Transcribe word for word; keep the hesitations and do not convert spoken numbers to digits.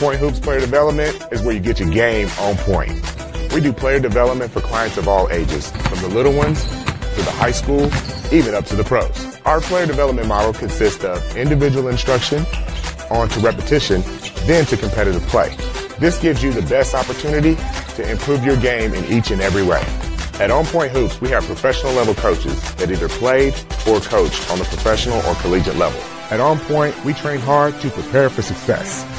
OnPoint Hoops Player Development is where you get your game on point. We do player development for clients of all ages, from the little ones to the high school, even up to the pros. Our player development model consists of individual instruction, on to repetition, then to competitive play. This gives you the best opportunity to improve your game in each and every way. At OnPoint Hoops, we have professional level coaches that either played or coached on the professional or collegiate level. At OnPoint, we train hard to prepare for success.